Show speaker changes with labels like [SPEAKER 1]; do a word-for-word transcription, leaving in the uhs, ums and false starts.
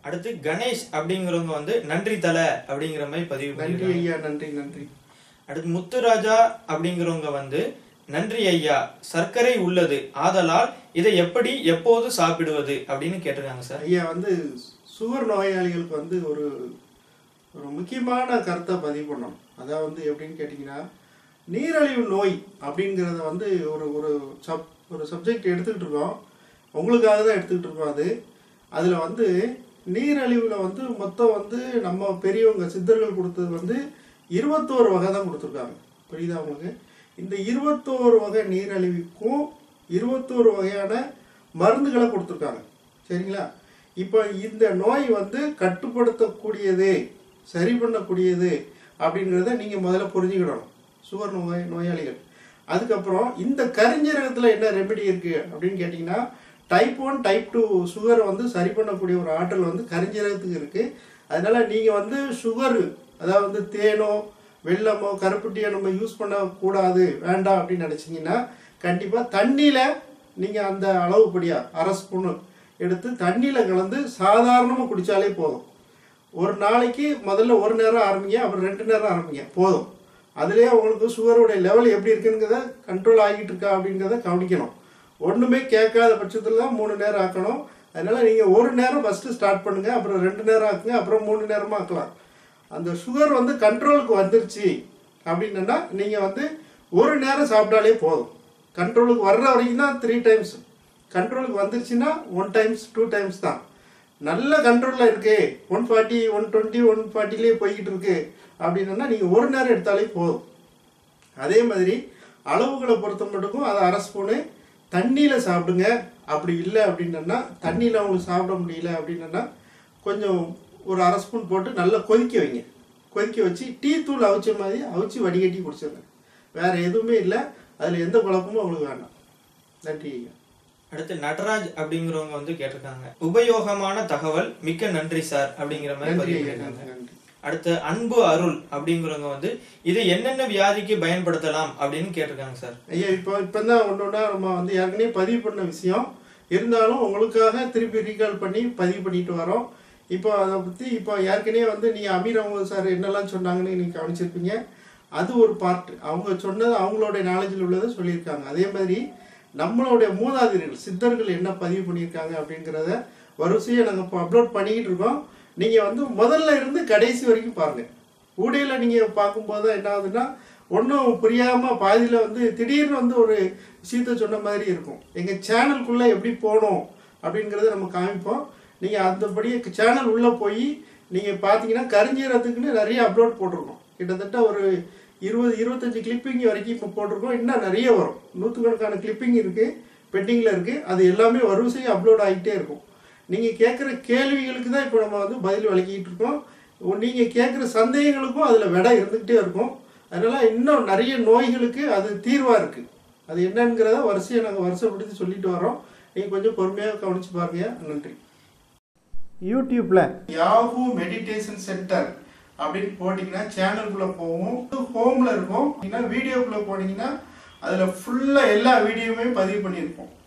[SPEAKER 1] அடுத்து கணேஷ் அப்படிங்கிறவங்க வந்து நன்றி தலை அப்படிங்கிற மாதிரி பதிவு
[SPEAKER 2] நன்றி ஐயா, நன்றி நன்றி.
[SPEAKER 1] அடுத்து முத்துராஜா அப்படிங்கிறவங்க வந்து நன்றி ஐயா, சர்க்கரை உள்ளது, ஆதலால் இதை எப்படி எப்போது சாப்பிடுவது அப்படின்னு கேட்டிருக்காங்க சார்.
[SPEAKER 2] ஐயா வந்து சுகர் நோயாளிகளுக்கு வந்து ஒரு ஒரு முக்கியமான கருத்தை பதிவு பண்ணணும். அதாவது வந்து எப்படின்னு கேட்டிங்கன்னா, நீரழிவு நோய் அப்படிங்கிறத வந்து ஒரு ஒரு சப் ஒரு சப்ஜெக்ட் எடுத்துக்கிட்டு இருக்கோம், உங்களுக்காக தான் எடுத்துக்கிட்டு இருக்கோம். அது அதில் வந்து நீரழிவில் வந்து மொத்தம் வந்து நம்ம பெரியவங்க சித்தர்கள் கொடுத்தது வந்து இருபத்தோரு வகை தான் கொடுத்துருக்காங்க. புரியுதா உங்களுக்கு? இந்த இருபத்தோரு வகை நீரழிவுக்கும் இருபத்தோரு வகையான மருந்துகளை கொடுத்துருக்காங்க. சரிங்களா? இப்போ இந்த நோய் வந்து கட்டுப்படுத்தக்கூடியது, சரி பண்ணக்கூடியது அப்படிங்கிறத நீங்கள் முதல்ல புரிஞ்சுக்கிடணும் சுகர் நோய் நோயாளிகள். அதுக்கப்புறம் இந்த கரிஞ்சீரகத்தில் என்ன ரெமெடி இருக்குது அப்படின்னு கேட்டிங்கன்னா, டைப் ஒன் டைப் டூ சுகரை வந்து சரி பண்ணக்கூடிய ஒரு ஆற்றல் வந்து கரிஞ்சீரகத்துக்கு இருக்குது. அதனால் நீங்கள் வந்து சுகரு, அதாவது வந்து தேனோ வெல்லமோ கருப்பட்டியோ நம்ம யூஸ் பண்ணக்கூடாது, வேண்டாம் அப்படின்னு நினச்சிங்கன்னா, கண்டிப்பாக தண்ணியில் நீங்கள் அந்த அளவுப்படியாக அரை ஸ்பூனு எடுத்து தண்ணியில் கலந்து சாதாரணமாக குடித்தாலே போதும். ஒரு நாளைக்கு முதல்ல ஒரு நேரம் ஆரம்பிங்க, அப்புறம் ரெண்டு நேரம் ஆரம்பிங்க, போதும். அதுலேயே உங்களுக்கு சுகருடைய லெவல் எப்படி இருக்குங்கிறத கண்ட்ரோல் ஆகிட்டு இருக்கா அப்படிங்கிறத கவனிக்கணும். ஒன்றுமே கேட்காத பட்சத்தில் தான் மூணு நேரம் ஆக்கணும். அதனால் நீங்கள் ஒரு நேரம் ஃபஸ்ட்டு ஸ்டார்ட் பண்ணுங்கள், அப்புறம் ரெண்டு நேரம் ஆக்குங்க, அப்புறம் மூணு நேரமாக ஆக்கலாம். அந்த சுகர் வந்து கண்ட்ரோலுக்கு வந்துருச்சு அப்படின்னா நீங்கள் வந்து ஒரு நேரம் சாப்பிட்டாலே போதும். கண்ட்ரோலுக்கு வர்ற வரைக்கும் தான் த்ரீ டைம்ஸ், கண்ட்ரோலுக்கு வந்துருச்சுன்னா ஒன் டைம்ஸ் டூ டைம்ஸ் தான். நல்ல கண்ட்ரோலில் இருக்குது, one forty one twenty one ஃபார்ட்டிலே போய்கிட்டு இருக்கு அப்படின்னா நீங்கள் ஒரு நேரம் எடுத்தாலே போதும். அதே மாதிரி அளவுகளை பொறுத்த மட்டுக்கும் அதை அரை ஸ்பூனு தண்ணியில் சாப்பிடுங்க. அப்படி இல்லை அப்படின்னா, தண்ணியில் அவங்களுக்கு சாப்பிட முடியல அப்படின்னா கொஞ்சம் ஒரு அரை ஸ்பூன் போட்டு நல்லா கொதிக்க வைங்க. கொதிக்க வச்சு டீ தூள் அவிச்ச மாதிரி அவிச்சு வடிகட்டி குடிச்சிருங்க. வேறு எதுவுமே இல்லை, அதில் எந்த குழப்பமும் அவங்களுக்கு வேண்டாம். நன்றி ஐயா.
[SPEAKER 1] அடுத்து நடராஜ் அப்படிங்கிறவங்க வந்து கேட்டிருக்காங்க, உபயோகமான தகவல், மிக்க நன்றி சார் அப்படிங்கிற மாதிரி பதிவு கேட்டிருக்காங்க. அடுத்து அன்பு அருள் அப்படிங்கிறவங்க வந்து இதை என்னென்ன வியாதிக்கு பயன்படுத்தலாம் அப்படின்னு கேட்டிருக்காங்க சார்.
[SPEAKER 2] ஐயா இப்போ இப்போ தான் ஒன்று ஒன்றா நம்ம வந்து ஏற்கனவே பதிவு பண்ண விஷயம் இருந்தாலும் உங்களுக்காக திருப்பி ரீகால் பண்ணி பதிவு பண்ணிட்டு வரோம். இப்போ அதை பற்றி இப்போ ஏற்கனவே வந்து நீங்கள் அமீர் அகமது சார் என்னெல்லாம் சொன்னாங்கன்னு நீங்கள் கவனிச்சிருப்பீங்க. அது ஒரு பார்ட், அவங்க சொன்னது அவங்களுடைய நாலேஜில் உள்ளதை சொல்லியிருக்காங்க. அதே மாதிரி நம்மளுடைய மூதாதையர்கள் சித்தர்கள் என்ன பதிவு பண்ணியிருக்காங்க அப்படிங்கிறத வரிசையை நாங்கள் இப்போ அப்லோட் பண்ணிக்கிட்டு இருக்கோம். நீங்கள் வந்து முதல்ல இருந்து கடைசி வரைக்கும் பாருங்கள். ஊடையில் நீங்கள் பார்க்கும்போது தான் என்ன ஆகுதுன்னா, ஒன்றும் புரியாமல் பாதியில் வந்து திடீர்னு வந்து ஒரு விஷயத்தை சொன்ன மாதிரி இருக்கும். எங்கள் சேனலுக்குள்ளே எப்படி போகணும் அப்படிங்கிறத நம்ம காமிப்போம். நீங்கள் அந்தபடி சேனல் உள்ளே போய் நீங்கள் பார்த்தீங்கன்னா கரிஞ்சீரகத்துக்குன்னு நிறைய அப்லோட் போட்டிருக்கோம். கிட்டத்தட்ட ஒரு இருபது இருபத்தஞ்சி கிளிப்பிங் வரைக்கும் இப்போ போட்டிருக்கோம். இன்னும் நிறைய வரும், நூற்றுக்கணக்கான கிளிப்பிங் இருக்குது, பெண்டிங்கில் இருக்குது. அது எல்லாமே வரிசையாக அப்லோட் ஆகிட்டே இருக்கும். நீங்கள் கேட்குற கேள்விகளுக்கு தான் இப்போ நம்ம வந்து பதில் வழங்கிட்டு இருக்கோம். நீங்கள் கேட்குற சந்தேகங்களுக்கும் அதில் விடை இருந்துக்கிட்டே இருக்கும். அதனால் இன்னும் நிறைய நோய்களுக்கு அது தீர்வாக இருக்குது. அது என்னங்கிறத வரிசையை நாங்கள் வருஷப்படுத்தி சொல்லிட்டு வரோம். நீங்கள் கொஞ்சம் பொறுமையாக கவனித்து பாருங்க. நன்றி. யூடியூப்பில் யாஹூ மெடிடேஷன் சென்டர் அப்படின்னு போட்டிங்கன்னா சேனலுக்குள்ளே போவோம். ஹோமில் இருக்கும். வீடியோக்குள்ளே போனீங்கன்னா அதில் ஃபுல்லாக எல்லா வீடியோவுமே பதிவு பண்ணியிருப்போம்.